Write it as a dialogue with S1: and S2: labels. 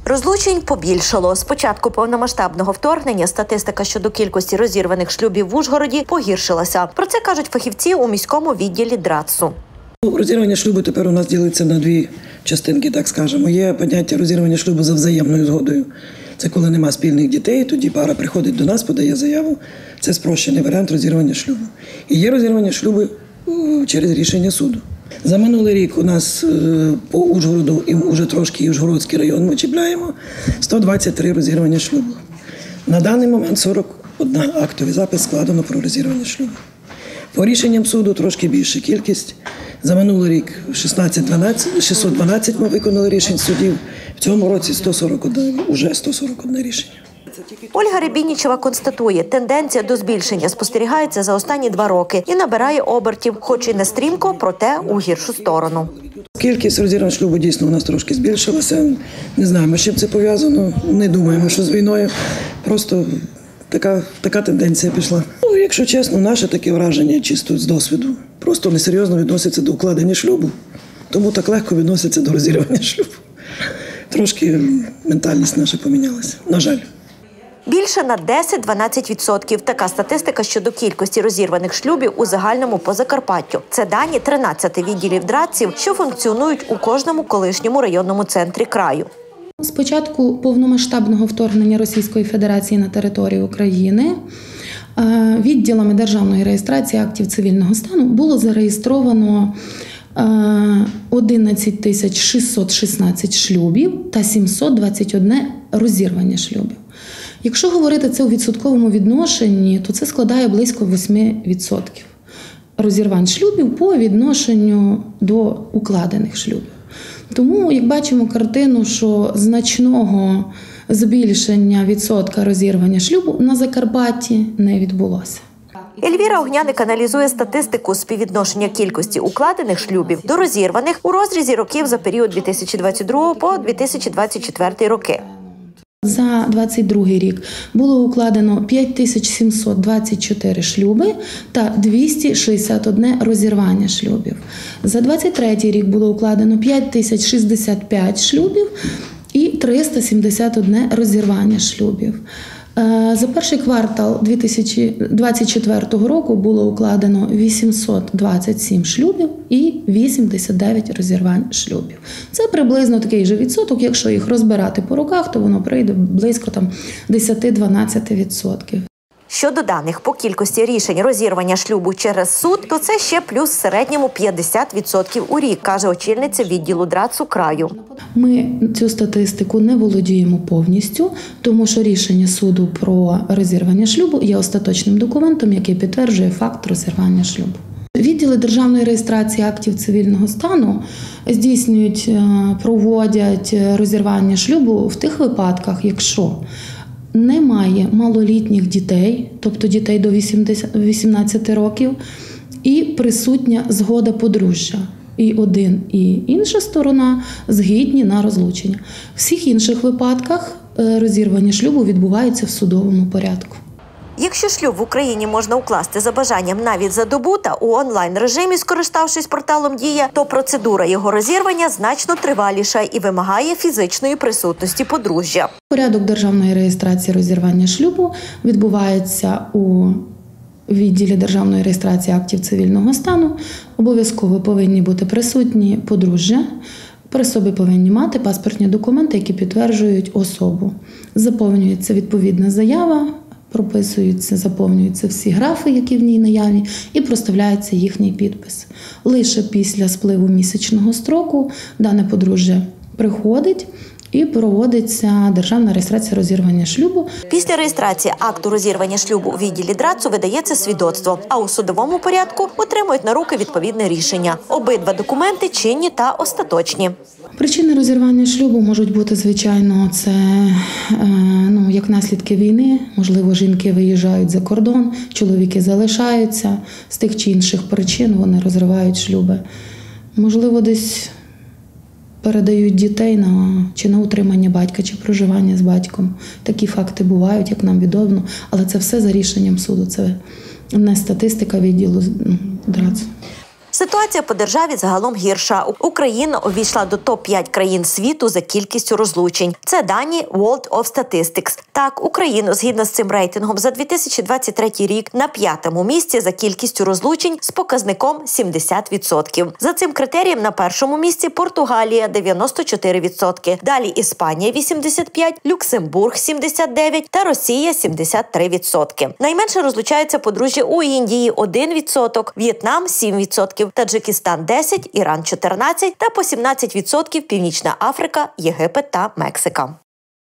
S1: Розлучень побільшало. З початку повномасштабного вторгнення статистика щодо кількості розірваних шлюбів в Ужгороді погіршилася. Про це кажуть фахівці у міському відділі ДРАЦу.
S2: Розірвання шлюбу тепер у нас ділиться на дві частинки, так скажемо. Є поняття розірвання шлюбу за взаємною згодою. Це коли нема спільних дітей, тоді пара приходить до нас, подає заяву. Це спрощений варіант розірвання шлюбу. І є розірвання шлюбу через рішення суду. За минулий рік у нас по Ужгороду і вже трошки і Ужгородський район ми чіпляємо 123 розірвання шлюбу. На даний момент 41 актовий запис складено про розірвання шлюбу. По рішенням суду трошки більша кількість. За минулий рік 612 ми виконали рішень судів. В цьому році 141 рішення.
S1: Ольга Рябінічева констатує, тенденція до збільшення спостерігається за останні 2 роки і набирає обертів, хоч і не стрімко, проте у гіршу сторону.
S2: Кількість розірвань шлюбу дійсно у нас трошки збільшилася. Не знаємо, з чим це пов'язано. Не думаємо, що з війною. Просто така тенденція пішла. Якщо чесно, наше таке враження чисто з досвіду. Просто несерйозно відносяться до укладення шлюбу, тому так легко відносяться до розірвання шлюбу. Трошки ментальність наша помінялася, на жаль.
S1: Більше на 10-12% – така статистика щодо кількості розірваних шлюбів у загальному по Закарпаттю. Це дані 13 відділів ДРАЦів, що функціонують у кожному колишньому районному центрі краю.
S3: З початку повномасштабного вторгнення Російської Федерації на територію України відділами державної реєстрації актів цивільного стану було зареєстровано 11 616 шлюбів та 721 розірвання шлюбів. Якщо говорити це у відсотковому відношенні, то це складає близько 8% розірвань шлюбів по відношенню до укладених шлюбів. Тому, як бачимо картину, що значного збільшення відсотка розірвання шлюбу на Закарпатті не відбулося.
S1: Ельвіра Огняник аналізує статистику співвідношення кількості укладених шлюбів до розірваних у розрізі років за період 2022 по 2024 роки.
S3: За 2022 рік було укладено 5724 шлюби та 261 розірвання шлюбів. За 2023 рік було укладено 5065 шлюбів і 371 розірвання шлюбів. За перший квартал 2024 року було укладено 827 шлюбів і 89 розірвань шлюбів. Це приблизно такий же відсоток, якщо їх розбирати по роках, то воно прийде близько 10-12%.
S1: Щодо даних по кількості рішень розірвання шлюбу через суд, то це ще плюс в середньому 50% у рік, каже очільниця відділу ДРАЦу краю.
S3: Ми цю статистику не володіємо повністю, тому що рішення суду про розірвання шлюбу є остаточним документом, який підтверджує факт розірвання шлюбу. Відділи державної реєстрації актів цивільного стану здійснюють, проводять розірвання шлюбу в тих випадках, якщо немає малолітніх дітей, тобто дітей до 18 років, і присутня згода подружжя. І один, і інша сторона згідні на розлучення. В всіх інших випадках розірвання шлюбу відбувається в судовому порядку.
S1: Якщо шлюб в Україні можна укласти за бажанням навіть за добу та у онлайн-режимі, скориставшись порталом «Дія», то процедура його розірвання значно триваліша і вимагає фізичної присутності подружжя.
S3: Порядок державної реєстрації розірвання шлюбу відбувається у відділі державної реєстрації актів цивільного стану. Обов'язково повинні бути присутні подружжя, при собі повинні мати паспортні документи, які підтверджують особу. Заповнюється відповідна заява, заповнюються всі графи, які в ній наявні, і проставляється їхній підпис. Лише після спливу місячного строку дане подружжя приходить і проводиться державна реєстрація розірвання шлюбу.
S1: Після реєстрації акту розірвання шлюбу у відділі ДРАЦу видається свідоцтво, а у судовому порядку отримують на руки відповідне рішення. Обидва документи чинні та остаточні.
S3: Причини розірвання шлюбу можуть бути, звичайно, це як наслідки війни. Можливо, жінки виїжджають за кордон, чоловіки залишаються. З тих чи інших причин вони розривають шлюби. Можливо, десь передають дітей чи на утримання батька, чи проживання з батьком. Такі факти бувають, як нам відомо, але це все за рішенням суду. Це не статистика відділу ДРАЦу.
S1: Ситуація по державі загалом гірша. Україна увійшла до топ-5 країн світу за кількістю розлучень. Це дані World of Statistics. Так, Україну, згідно з цим рейтингом, за 2023 рік на 5-му місці за кількістю розлучень з показником 70%. За цим критерієм на першому місці Португалія – 94%. Далі Іспанія – 85%, Люксембург – 79% та Росія – 73%. Найменше розлучаються подружжя у Індії – 1%, В'єтнам – 7%, Таджикистан – 10%, Іран – 14% та по 17% Північна Африка, Єгипет та Мексика.